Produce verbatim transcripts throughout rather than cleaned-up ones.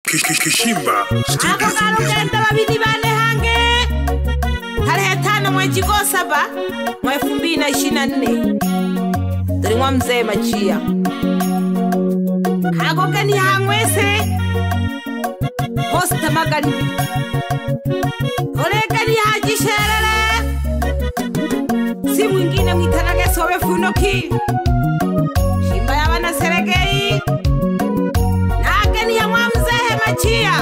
Kishimba Ako karugenda babiri bane hange tarehe tano mwezi wa saba mwaka elfu mbili na ishirini na nne Tulimwa mzee Machia Ako gani hangwese Hosta magani Ole gani haji sherere Si mwingine mwitanage sobe funoki Shimba ya wana seregei Nagani ya mwa mzee Machia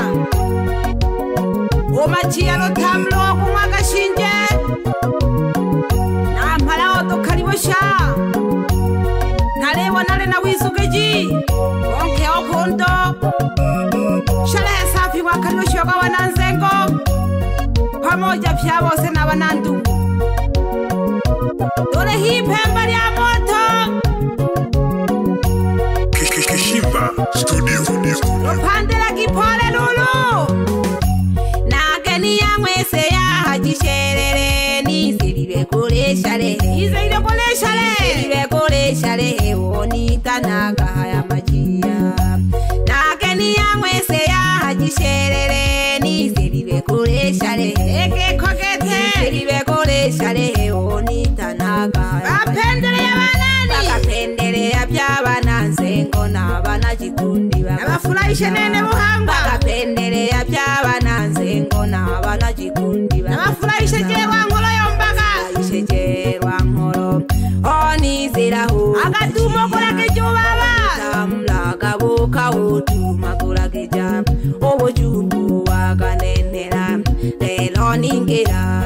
O Machia no tamlo kumwaga shinje Na mpala oto karibosha Nalewa nale na wisugeji Onke okondo Shale safi wakaribosha kwa wananzengo Pamoja pia wose na wanandu Dole hii pemba ya moto Kishimba Studio Opandela kipole lulu Nageni ya mwese ya haji sherere Nisiriwe kule shale Nisiriwe kule shale Nisiriwe kule shale Onita naga haya Machia Nageni ya mwese ya haji sherere Nisiriwe kule shale Eke kokete Nisiriwe kule shale Onita naga haya Bapendele ya banani Bakapendele ya pya bananzengo na banajikundi Nabafurahisha nene buhanga Bakapendele ya pya bananzengo na banajikundi Nabafurahisha jewa nkolo yombaga Ishe jewa nkolo Onizira hu Agatumo kulake jubaba Tamlaga buka utuma kulake jam Obo jubu waganenera Lelo ningira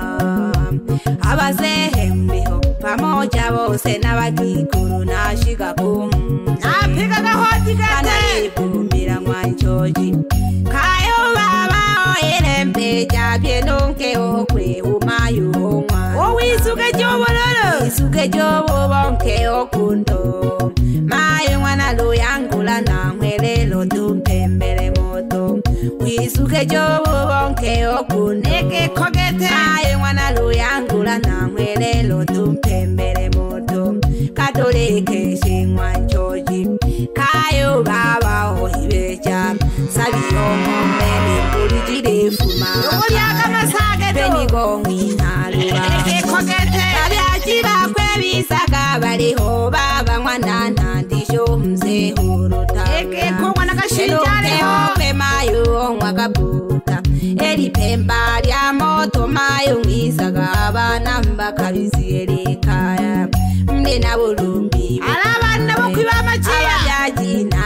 Abazehe mbiho Pamoja bose n'abagikuru nashiga kum Napiga gahoti gate Kanaribumira mwanchoji Kayo baba oirembe Jabye nonke okwe umayu omwa Owisuge jobololo Isuge jobo bonke okundo Mayo mwana luyangula na mwelelo tumpembele moto Wisuge jobo bonke okundo Eke kogete Mayo mwana luyangula na mwelelo tumpembele moto Katolike shingwa nchoji Kayo baba ohibecha Sabiyo mwomeni Kulijide fuma Yogolyaka masage Benigo mwinalua Eke kogete Kabyachiba kwe bisaga Baliho baba mwana nandisho mze huruta Eke kogwa nakashinjaleho Eloke mayo mwakaputa Eri pemba lya moto mayo mwisaga Abana mbakabizi erikaya Mne na bulumbi Alabana bukwiba Machia Ababyajina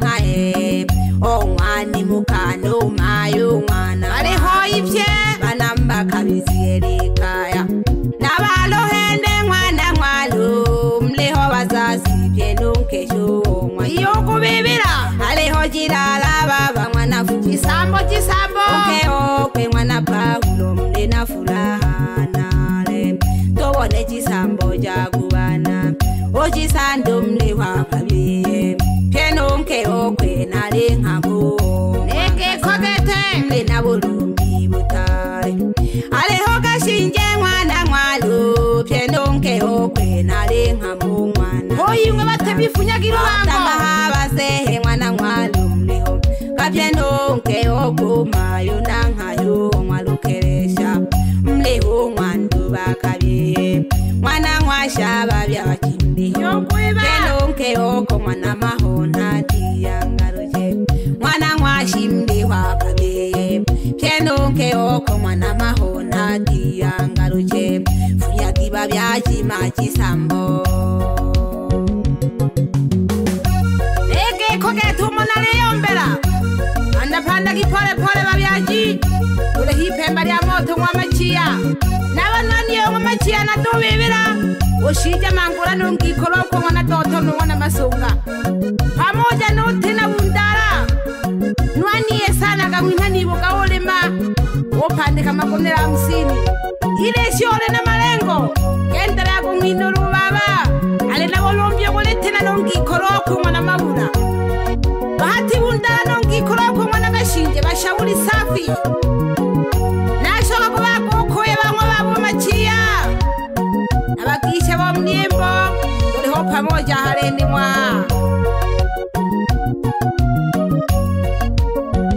nkae Omwani mukano mayo mwana Aliho ipye Bana mbakabizi erikaya Nabalohende mwana mwalo Mleho bazazi pye nunkesho omwa Iyo kubibira Aliho jirala baba mwana fujisambo jisambo Oke oke mwana Paulo mle na furaha nale Tobone jisambo jagubana Ojisando mle wakabiye Pye nunke okwe nale nkabo Neke kogete mle na bulumbi butare Aliho gashinje mwana mwalo Pye nunke okwe nale nkabo mwana Oyimwe batebifunyagiro bango Namaha basehe mwana mwalo mleho Kapye nunke okwe mayo nankayo mwalo keresha Mleho mwandu bakabiye Mwana mwasha babya bakindi Kenonke oko mwana mahona tiyangaruje Mwana mwashimbi wakabiye Kenonke oko mwana mahona tiyangaruje Funyagi babya jima jisambo Ege kogetu mwana leyombela Panda panda kipole pole babyaji Ule hipemba lya moto mwa Machia Nabanani yo mwa Machia na tubibira Oshija mangura nungikolo kwa mwana toto nungona masunga Pamoja note na bundara Nwaniye sana kamwina nibuka olema Opandika makonera hamsini Ile shiole na malengo Kendara ya kumwino lubaba Ale na wolombio kule tena nungikolo kwa mwana mabuna Bahati bundara nungikolo kwa mwana gashinje Bashabuli safi Nashoka kwa kukoye bangwa babu Machia Abakisha wa mniembo Tuliho pamoja halendi mwa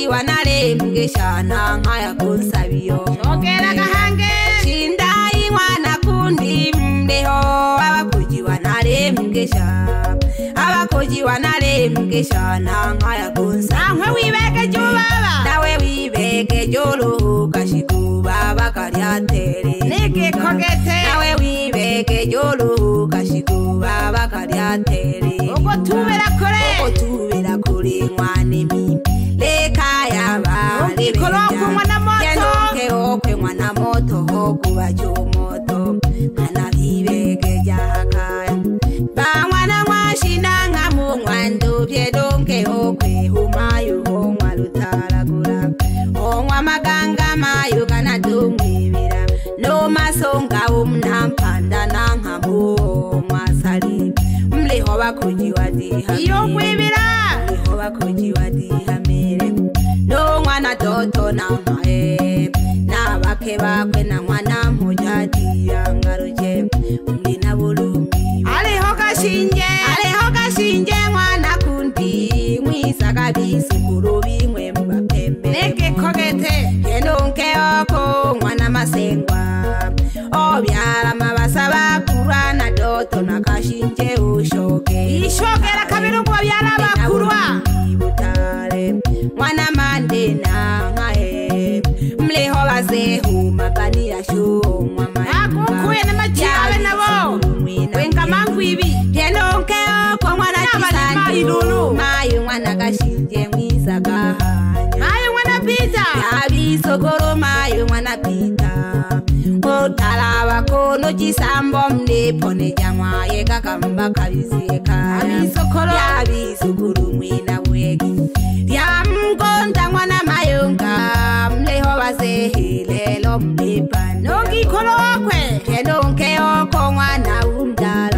kujiwa nale mgeshana nkaya kunsabiyo ogera gahange shindai mwana kundi mdeho abakujiwa nale mgesha abakujiwa nale mgeshana nkaya kunsabiyo nawe wibeke jubaba nawe wibeke jolo kashikuba bakaryatere neke kogete nawe wibeke jolo kashikuba bakaryatere uko tubera kore uko tubera kore mwane mi leka yaba ukikoro kumwana moto yenoke okwe mwana moto hokuba jomoto kana bibeke jakaya ba mwana mwashina ngamu mwandu byedonke okwe humayo omwa lutalagula omwa maganga mayo kana tumwibira no masonga umnampanda nangamu mwasali mleho bakujiwa diha iyo kwibira mleho bakujiwa diha mere no mwana toto na mae na bake bakwe na mwana mujadi yangaruke mlina bulumi aliho gashinje aliho gashinje mwana kundi mwisa kabisi kurubi mwe mbapembe neke kogete yenonke oko mwana masengwa obyala mabasa bakurana doto na kashinje ushoke ishogera kabiri ubwo byara bakurwa ibutare mwana mande na ngae mleho bazehu mabani ya sho mama akukuye n'amakiyawe nabo wenga mangu ibi yenonke oko mwana kisani ilulu mayo mwana kashinje mwiza gahanya mayo mwana pita yabisokoro mayo mwana pita otalaba kono chisambo mlepone jamwa yeka kamba kabizeka abisokoro yabisokoro mwina wegi yamgonda mwana mayonga mleho basehilelo mlepa nogikolo wakwe kenonke oko mwana umdala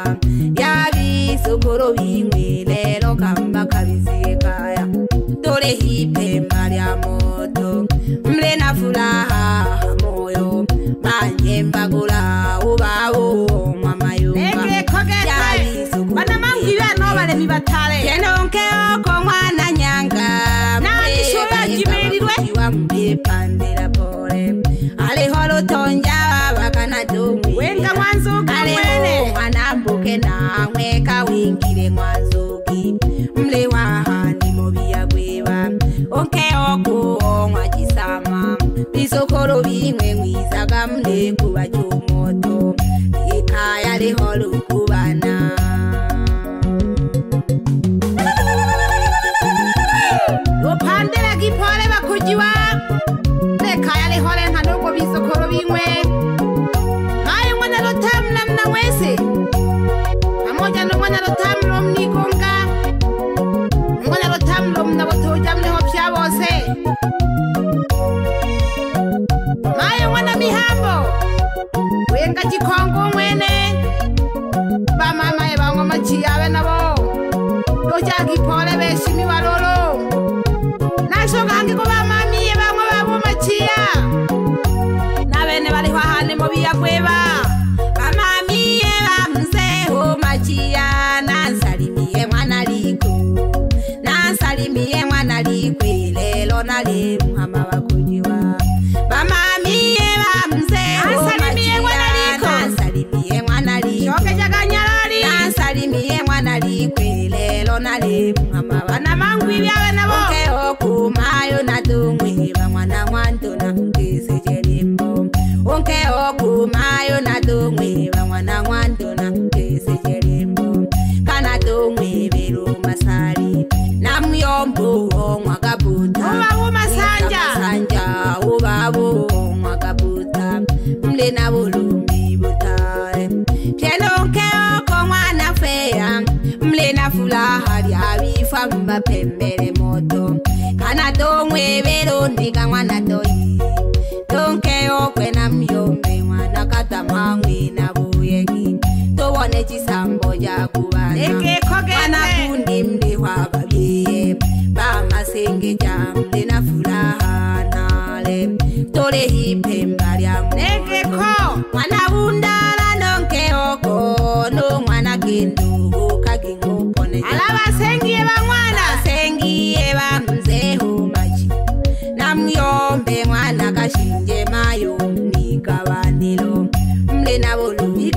yabisokoro bimwe lelo kamba kabizeka ya dole hipe maria moto mlena furaha moyo manyemba gula ubao mama yunga neke kogete bana mangu ibi no bale mibatale kenonke oko mwana nyanga nani shoya jimerirwe wa mbepandira pole ale holo tonja bakana domi wenga mwanzuki mwene mwana mbuke na mweka wingire mwanzuki mle wahani mobiya gweba onke oko omwa kisama bisokoro bimwe mwizaga mle kuba jomoto ikaya le holo kubana opandela gipole bakujiwa leka yale hole nkanugo bisokoro bimwe mayo mwana rotamu namna wese pamoja no mwana rotamu lo mnigonga mwana rotamu lo mnabotoja mleho pya bose mayo mwana mihambo wenga jikongo mwene ba mama e bangwa machiyabe nabo doja gipole beshimi balolo nashogange ko bamamiye bamwe babo machiya nabene bali hahane mo biyakweba bamamiye bamzeho machiya nansalimiye mwana liko nansalimiye mwana liko lelo nale muhama bakujiwa bamamiye bamzeho Nansalimiye mwana liko. nansalimiye mwana liko shoke jaganyarari nansalimiye mwana liko lelo nale muhama bana mangu ibyawe nabo onke okumayo nadumwe bamwana mwantona ngese jerimbo onke okumayo nadumwe bamwana mwantona ngese jerimbo kana dumwe bero masari namyombo mwagabuta Ubabu masanja. masanja ubabo mwagabuta mle na bulumi butare kenonke oko mwana feya mle na furaha lyabifa mbapembere moto kana domwe bero ndiga mwana doi donke okwe na myombe mwana katama mwina buyegi tobone chisambo ja kubana neke mwana kogete kundi mde wa babiye ba masenge jamde na furaha nale tole hipemba lya neke ko mwana bundala nonke oko no mwana kindu kagingo pone alaba sengiye bamwana sengiye bamzeho machi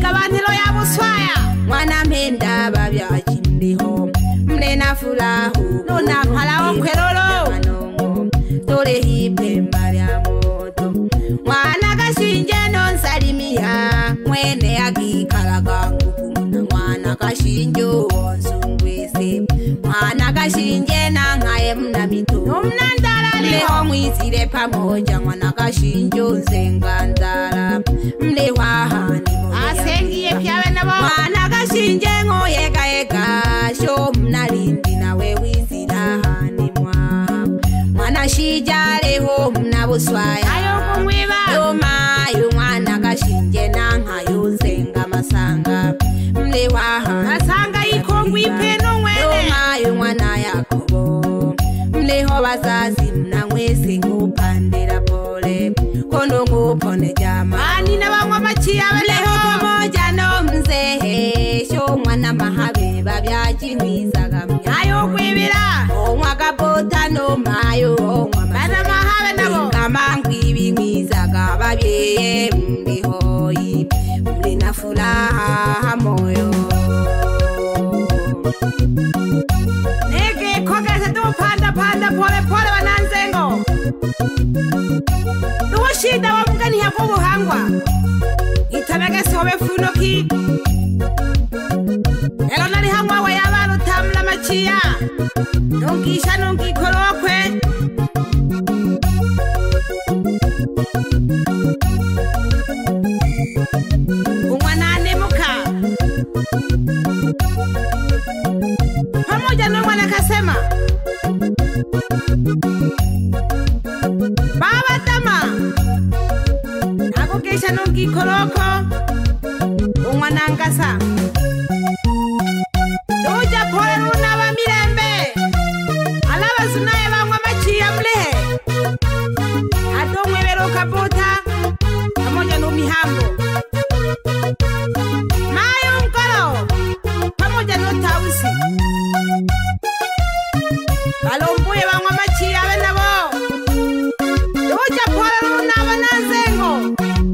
Mula banilo ya buswaya Mwana menda babyakimbiho Mlena fulahu Nuna pala okwerolo Tole hipemba lya moto Mwana kashinje nonsalimia Mwene agikalaga ngukumuna Mwana kashinje onsungwese Mwana kashinje nangaye mna mito Mnandala Mleho mwizile pamoja Mwana kashinje nzengandala Mleho ahani Asengiye pyawe nabo Mwana kashinje ngoyega yega Sho mnalindi nawe wizila hani mwa Mwana shijaleho mna buswaya Ayo kumwiba Yoma yu mwana kashinje nanga yuzenga masanga Mlewaha Masanga ikongwi peno mwene Yoma yu mwana Yakobo Mleho bazazi mna mwese ngupandira pole Kono ngupone jama Mani na bangwa machiya Mleho moja no mzehe Sho mwana mahabe babyakimwizaga Ayo kwibira Omwa kapota no mayo omwa Bana mahabe nabo Kamangu ibimwizaga babyeye mbihoyi Mlina furaha moyo Nege kogese tu panda panda pole pole wananzengo Tuwa shida wa mgani hapo buhangwa Itabege sobe funoki Elo nali hangwa wa yabaru tamla machiya Nungisha nungi korokwe Umwana muka Pamoja na mwana kasema Baba tama Ako kesha nungi koroko Umwana ngasa Doja pole runa wa mirembe Alaba sunaye bangwa machiya mlehe Ado mwebero kapota Pamoja na mihambo Mayo mkolo Pamoja na tausi Balombuye bangwa machiya benabo Doja pole runa wa nanzengo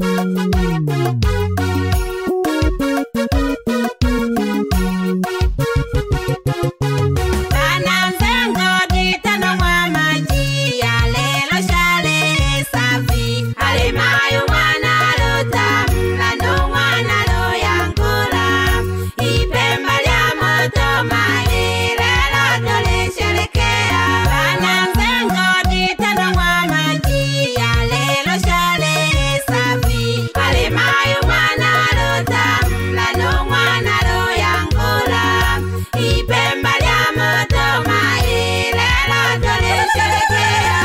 Nanzengo gitano mwa machiya Lelo shale safi Alimayo mwana lota Mlano mwana lo yangula Ipemba lya moto maile Lalo lisherekea Nanzengo gitano mwa machiya Lelo shale safi Alimayo mwana lota Mlano mwana lo yangula Ipemba lya moto maile Lalo lisherekea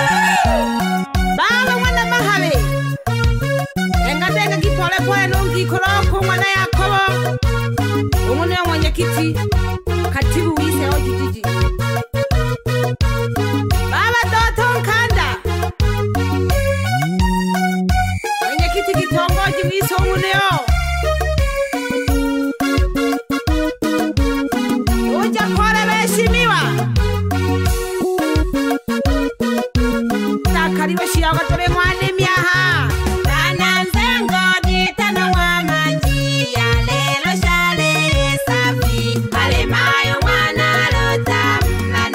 Baba mwana mahabe Enga denga kipole pole nungi koroko mwana Yakobo Umune wa mwenye kiti Katibu wise o jijiji Baba doto nkanda Mwenye kiti kitongoji wise umune o Uja pole beheshimiwa Takariwe shiyaga tole mwane miaha Nanzengo gitano mwa machiya Lelo shale safi Alimayo mwana lota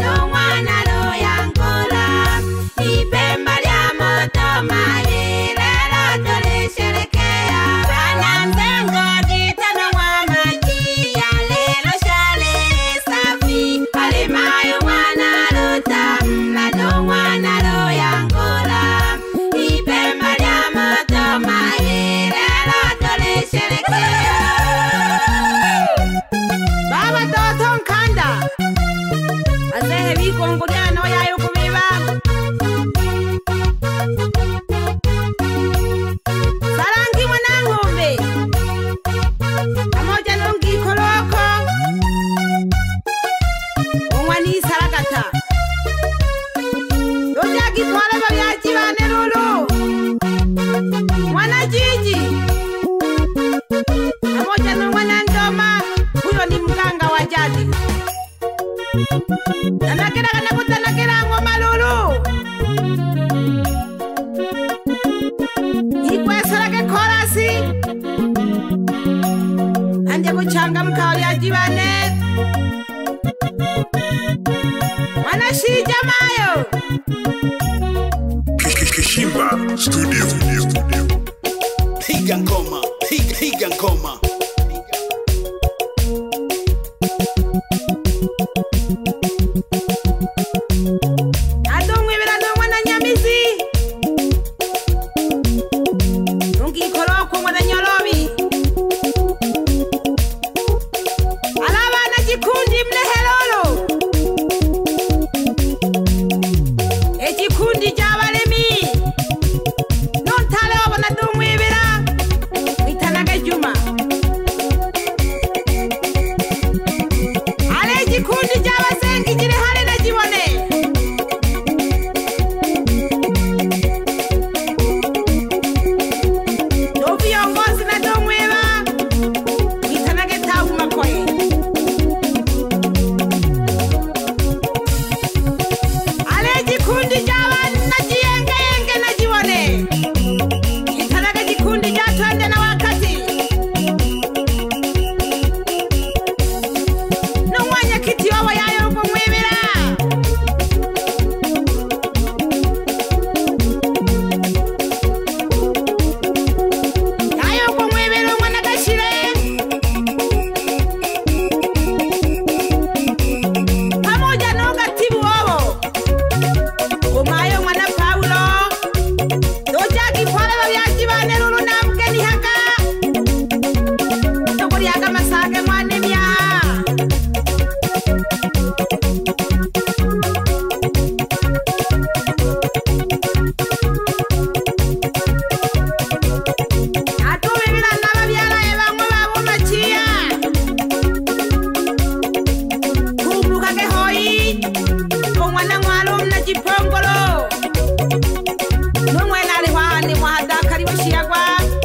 changa mkao ya jibane Wana shija mayo Kishimba Studio. Piga ngoma, piga, piga ngoma. Adongwe bila dongwa na nyamizi Nungi koroko mwana nyorobi Alaba na jikundi mle helolo E jikundi jabalemi Nontale wabona dongwe bila Mitanaga juma Ale jikundi jabasengi jire hale na jibone Viongozi na domweba Itanage tabu makoye Ale jikundi jawa na jienge enge na jiwane Itanage jikundi jatuende na wakati Nungwanya kiti wawa yayo uko mwebira Yayo uko mwebira mwana gashire Pamoja nonga tibu wabo Umayo mwana Paulo Dojaki pole wabyajibane lulu na mgeni haka Tokori haka masake mwane myaha Atubibira n'ababyara ebamwe babo machiya Kumbuka ke hoyi Omwana mwalo mna jipongolo Nomwena ali wahani mwahadakari washiyagwa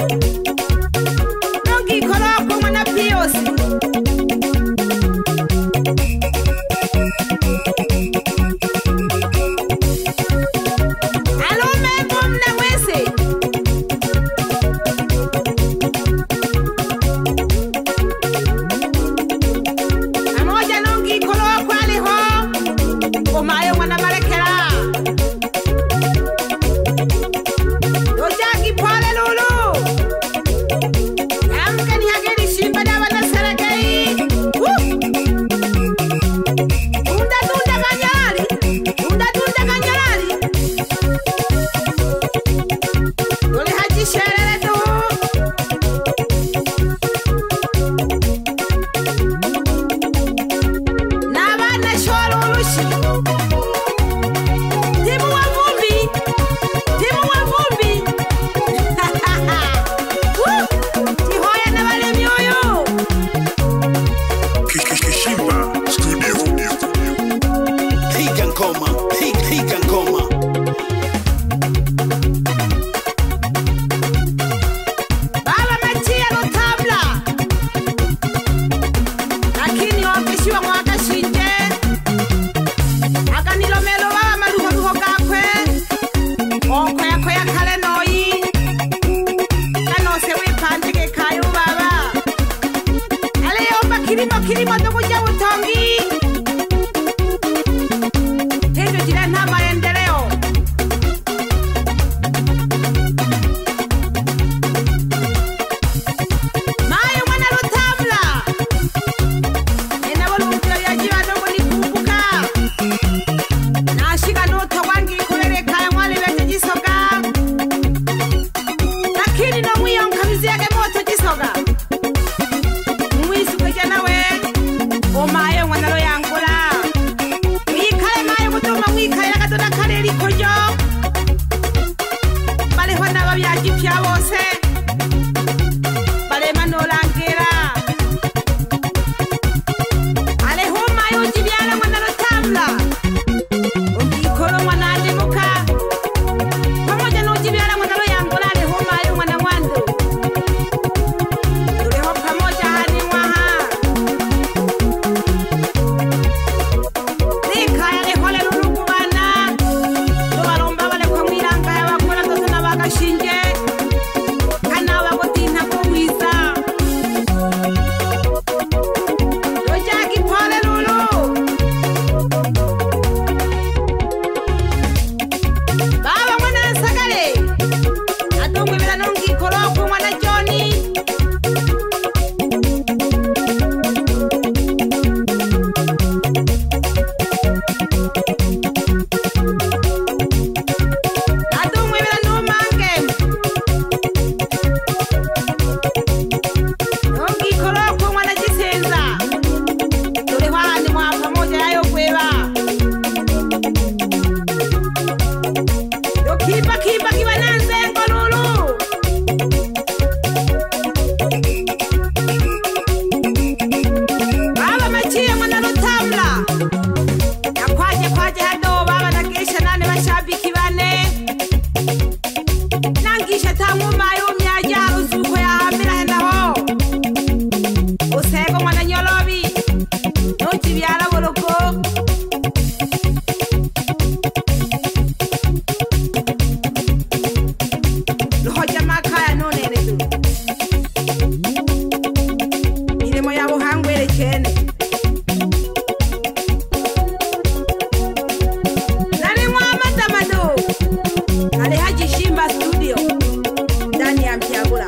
Nongi koroko mwana piyosi Alume mumna wese Amoja nongi koroko aliho Umayo mwana barekera Dojaki pole lulu Yamkani hageri shimba daba na sarakei Dunda dunda kanyari Dunda dunda kanyari Dole haji sherere tu Nabana shoro urushi Timu wa vumbi Timu wa vumbi Woo! Tihoya na wale mioyo Kishimba Studio. Piga ngoma, piga, piga ngoma. Baba machia no tabla Lakini wakishiwa mwaka shinje Akanilomelo baba maluho luho kakwe Onko yako ya kale noi Kanose wipandike kayo baba Ale yomba kirimo kirimo dokuja utongi Tejo jira na maendeleo Mayo mwana rutabla Ena volumutira ya jiva nongo ni kumbuka Nashika nuto wangi kulele kaya mwali wete jisoga Lakini no mwiyo mkamizi yake moto jisoga Mwisi kweja nawe chene. Nani Muhammad Amado Ali Haji Shimba studio ndani ya Mpiagula.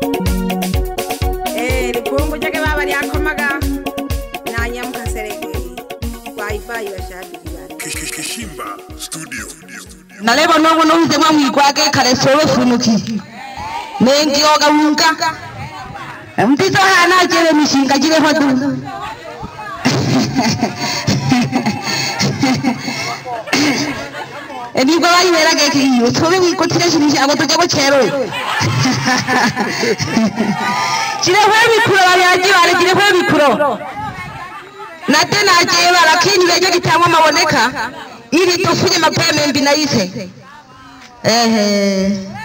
Eh, lipongo chake baba lyakomaga na nyamka serekeri. Bye bye washabiki bali. Kishimba studio. Naleba nongo nonze mwa mwikwake kale sowe funuki. Mengi oga unka. Mtito hana jere mishinga jire hodu. Ebi kwa wali wera geke iyo. Sowe wiko tire shinisha agoto jako chero. Jire hwe mikuro wali aji wale jire hwe mikuro. Na tena ajewa lakini weje kitamwa maboneka ili tufunye mapema mbina ise. Ehe.